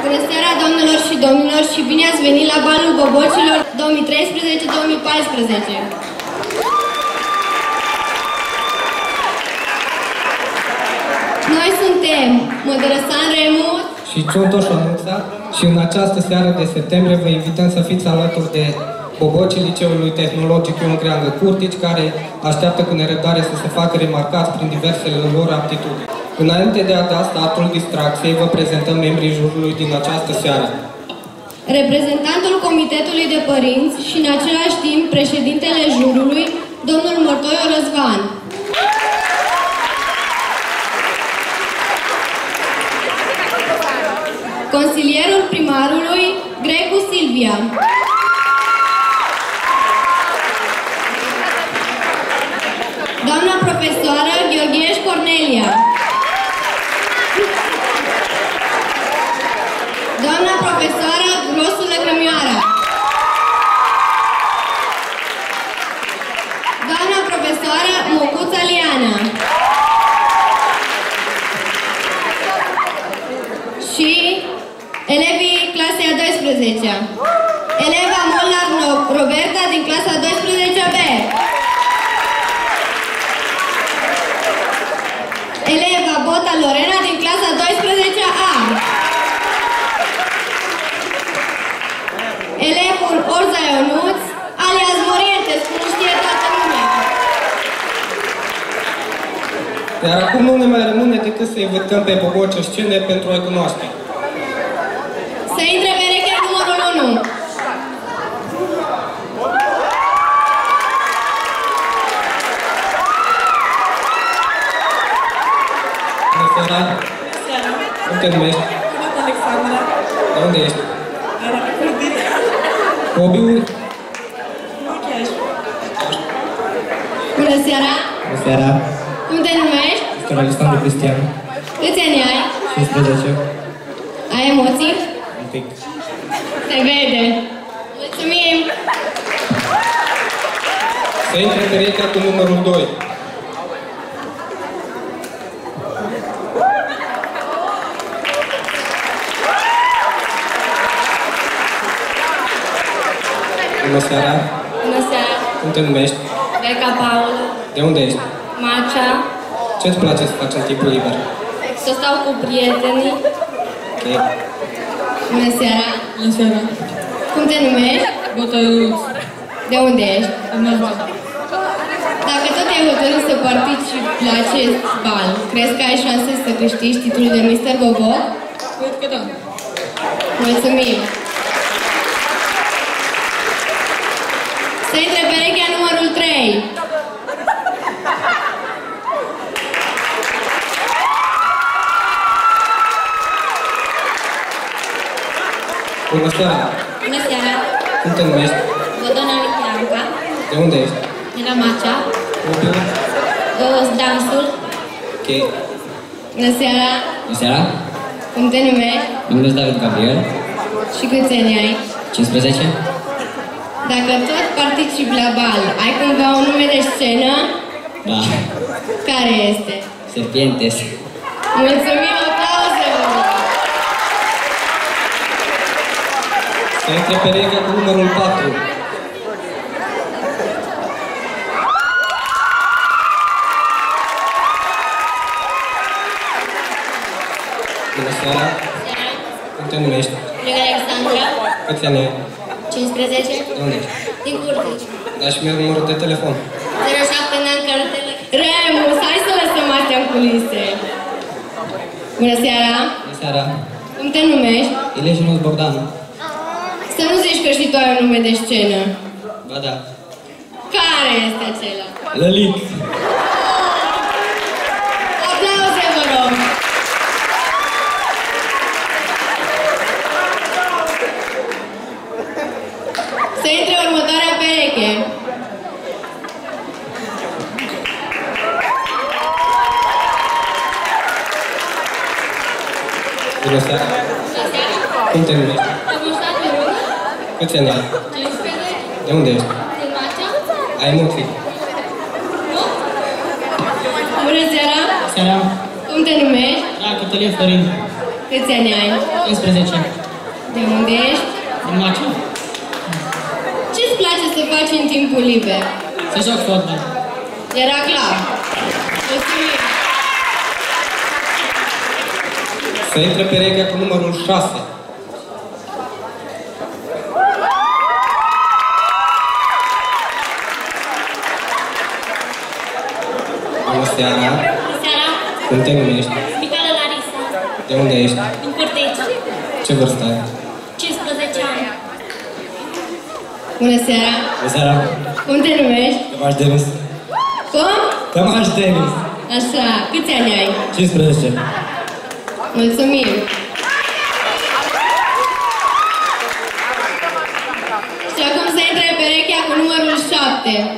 Bună seara, doamnelor și domnilor, și bine ați venit la balul bobocilor 2013-2014. Noi suntem Mădărăsan Remu și Ciuntoș Onuța și în această seară de septembrie vă invităm să fiți alături de bobocii Liceului Tehnologic Ion Creangă Curtici, care așteaptă cu nerăbdare să se facă remarcați prin diversele lor aptitudini. Înainte de a da startul distracției, vă prezentăm membrii jurului din această seară. Reprezentantul Comitetului de Părinți și în același timp președintele jurului, domnul Mortoiu Răzvan. Consilierul primarului, Grecu Silvia. Doamna profesoară Gheorgheș Cornelia. Doamna profesoară Grosul Lăcrămioara. Doamna profesoară Mocuța Liana. Și elevii clasei a 12-a. Eleva Molnar Roberta din clasa 12-a B. Eleva Bota Lorena din clasa 12-a A. Elevul Orza Ionuț, alias Morientes, cum știe toată lumea. Iar acum nu ne mai rămâne decât să invităm pe boboci în scene pentru a-i cunoaște. Să intre pereche numărul 1. Bună seara! Seara! Cum te numești? Alexandra. De unde ești? Curtici. Hobby-uri? Machiaj. Bună seara! Bună seara! Cum te numești? Este Alexandru Cristian. Câți ani ai? 15. Ai emoții? Un pic. Se vede! Mulțumim! Să intre perechea cu numărul 2. Bună seara! Bună seara! Cum te numești? Beca Paul, De unde ești? Macea, Ce-ți place să faci în timpul liber? să stau cu prietenii. Ok. Bună seara! Bună seara! Cum te numești? Bota Ionuț. De unde ești? Înălța. Dacă tot ai hotărât să participi la acest bal, crezi că ai șanse să câștigi titlul de Mr. Boboc? Cred că da. Mulțumim! Să intre perechea numărul 3. Bună seara! Bună seara! Cum te numești? Godona Michianca, De unde ești? de la Macea, Hobby-uri? dansul. Ok. Bună seara! Bună seara! Cum te numești? Mă numesc David Gabriel, Și câți ani ai? 15. Dacă tot participi la bal, ai cumva un nume de scenă? Da. Care este? Serpientes. Mulțumim, aplauze! Să intre perechea cu numărul 4. Bună seara! Cum te numești? Lângă Alexandra, Câți ani ai? 15, De unde ești? din Curtici. Da, și mi-a numărul de telefon. 07 n-am cartele. Remus, hai să lăsăm astea în culise. Bună seara! Bună seara! Cum te numești? Ileșinus Bogdan. Să nu zici că și tu ai un nume de scenă. Ba da. Care este acela? Lălic. Aplauze, vă rog! Să intre următoarea pereche. Bună seara! Cum te numești? Câți ani ai? 15, De unde ești? din Macea. Ai emoții? Nu? Bună seara! Seara. Cum te numești? Da, Cătălin Florin. Câți ani ai? 15. De unde ești? Din Macea. Ce-ți place să faci în timpul liber? Să joc fotbal. Era clar. Mulțumim! Să intre perechea cu numărul 6. Bună seara! Bună seara! Cum te numești? Micala Larisa, De unde ești? din Curteci, Ce vârstă ai? 15 ani. Bună seara! Bună seara! Cum te numești? Cămaș Denis. Cum? Cămaș Denis. Așa, câți ani ai? 15. Mulțumim! Și acum să intre perechea cu numărul 7.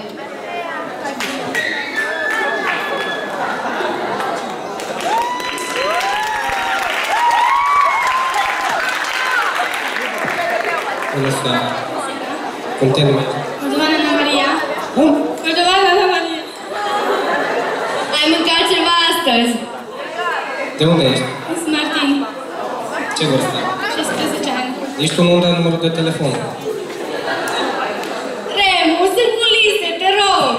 Bună seara! Cum te numești? Moldovan Ana Maria. Cum? Moldovan Ana Maria. Ai mâncat ceva astăzi? De unde ești? Sunt Martin, Ce vârstă ai? 16 ani. Ești un om de numărul de telefon. Remu, sunt culise, te rog!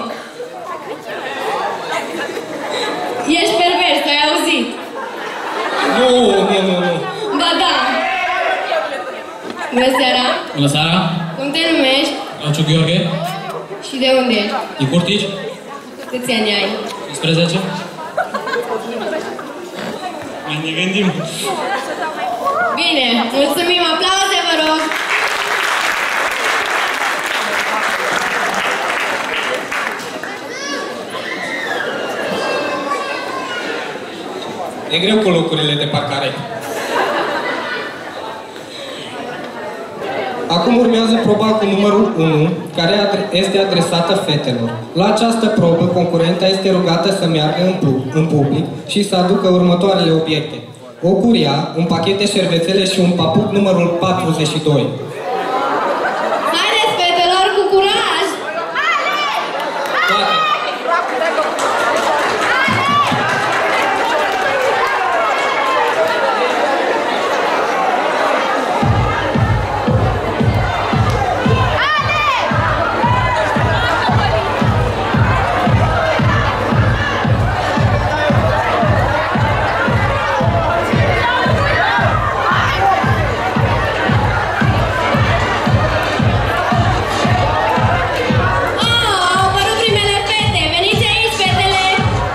Ești pervers, ai auzit? Nu, nu, nu, nu. Ba da! Bună seara! Bună seara! Cum te numești? Auciu Gheorghe. Și de unde ești? Din Curtici. Câți ani ai? 15. Mai ne gândim. Bine, mulțumim, aplauze, vă rog! E greu cu locurile de parcare. Acum urmează proba cu numărul 1, care este adresată fetelor. La această probă, concurenta este rugată să meargă în public și să aducă următoarele obiecte. O curia, un pachet de șervețele și un papuc numărul 42. Haideți, fetelor, cu curaj! Toate. Au apărut primele fete! Veniți aici, fetele!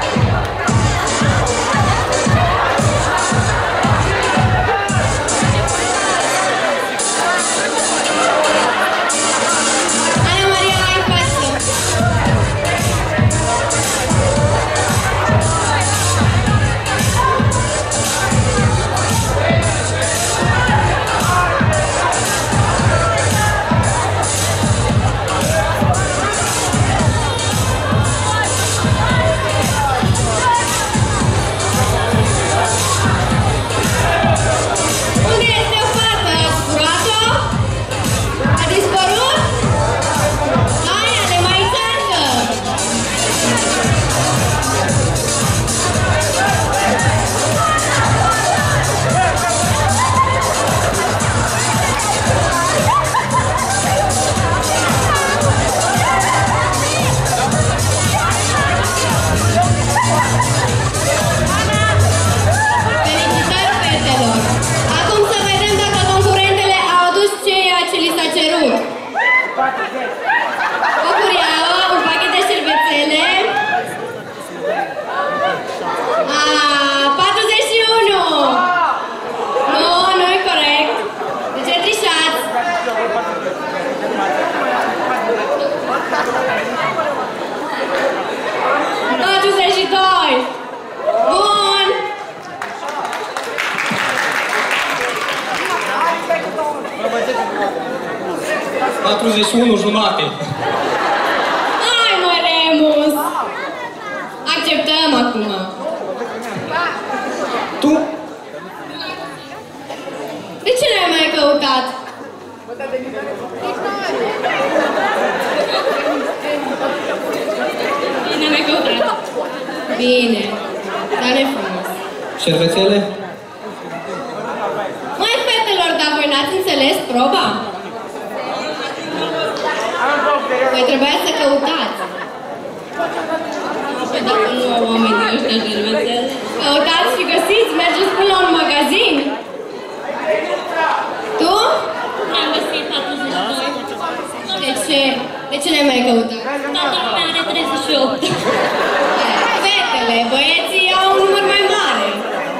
Ana Maria, ai față! Unde este o fată? Ați furat-o? A dispărut? Aia, de mai încearcă! Felicitări fetelor! Acum să vedem dacă concurentele au adus ceea ce li s-a cerut. O curiaua, un pachet de șervețele. 41! Nu, nu-i corect. De ce trișați? Bun! 41 jumate. Hai, mă, Remus! Acceptăm acum. Tu? De ce n-ai mai căutat? Bine, mi-a căutat. Bine, dar ne frumos. Șervețele? n-ați înțeles proba? Păi trebuia să căutați. Păi dacă nu au oamenii ăștia gervețele. Căutați și găsiți, mergeți până la un magazin. Tu? N-am găsit 42. De ce n-ai mai căutat? Toată lumea are 38. Fetele, băieții au un număr mai mare.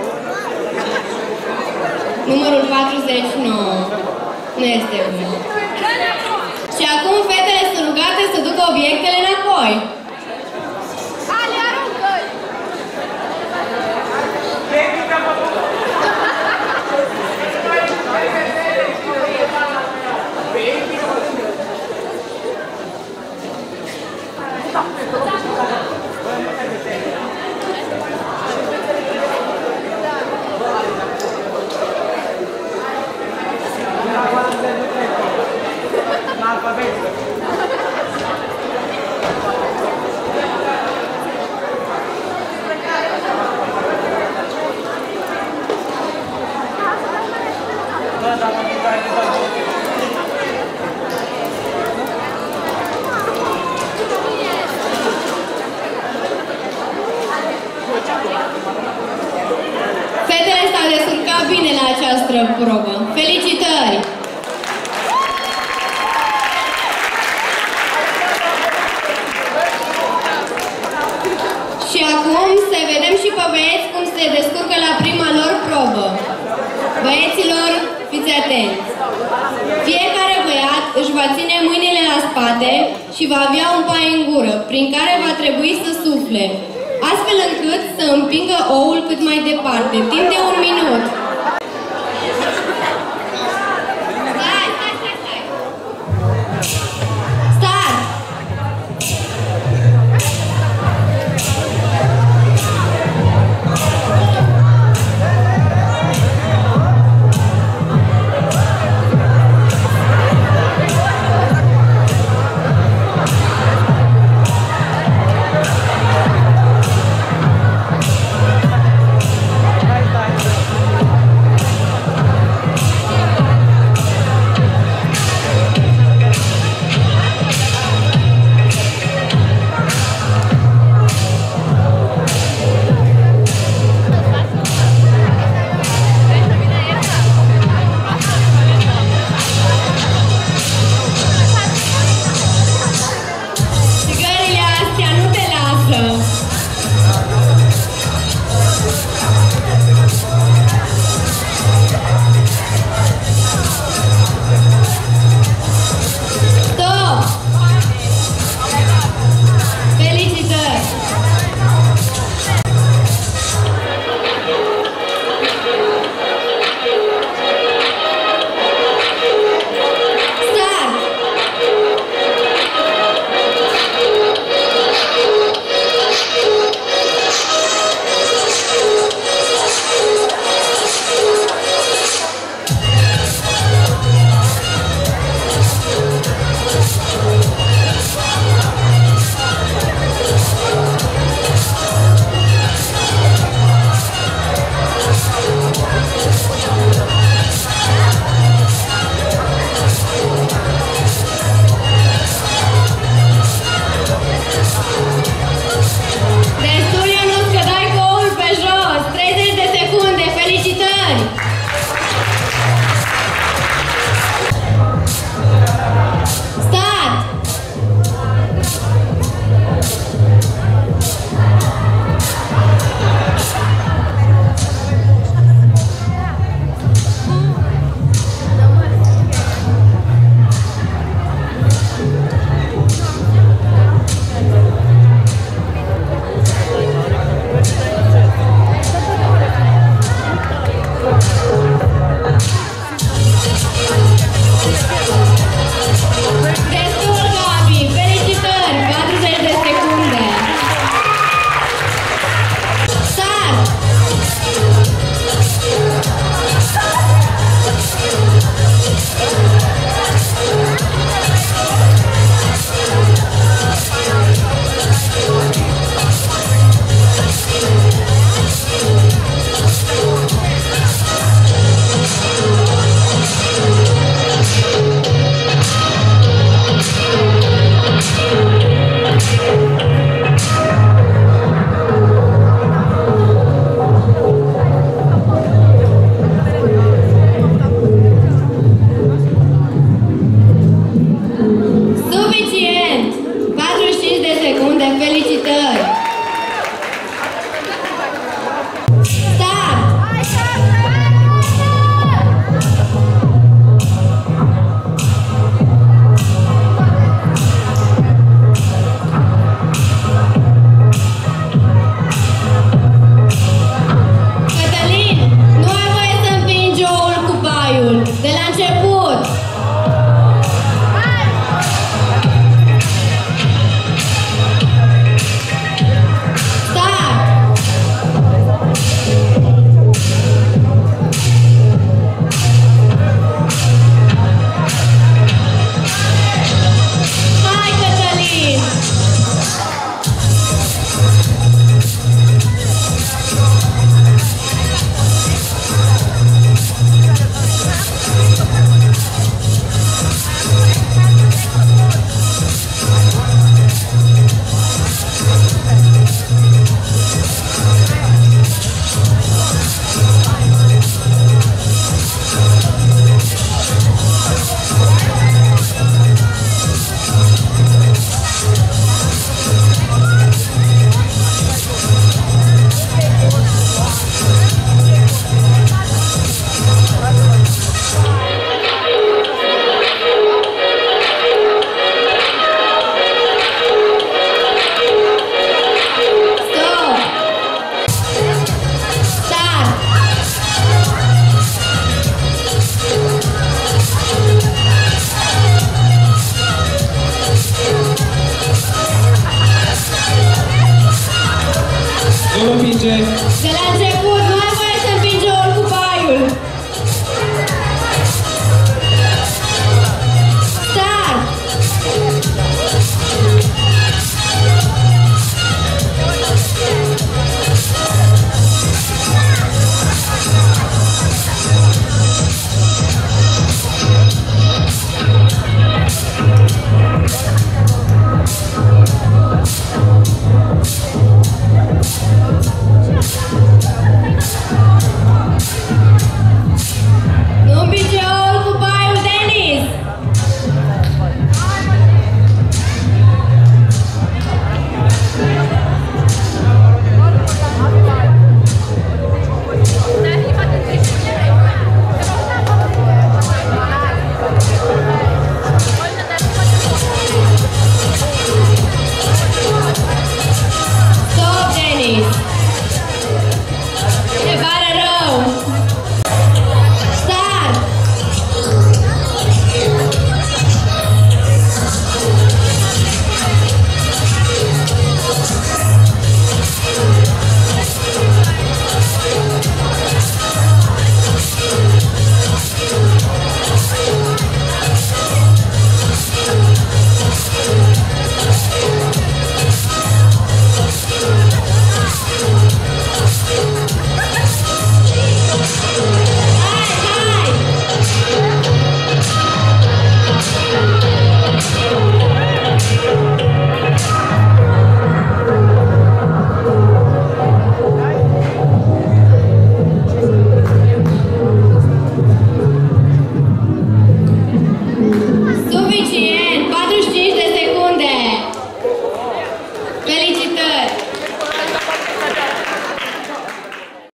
Numărul 49 nu este bun. Și acum fetele sunt rugate să ducă obiectele înapoi. Ale, aruncă-l! Fetele s-au descurcat bine la această probă. Felicitări! Și acum să vedem și pe băieți cum se descurcă la prima lor probă. Băieților, fiți atenți! Fiecare băiat își va ține mâinile la spate și va avea un pai în gură, prin care va trebui să sufle, astfel încât să împingă oul cât mai departe, timp de 1 minut.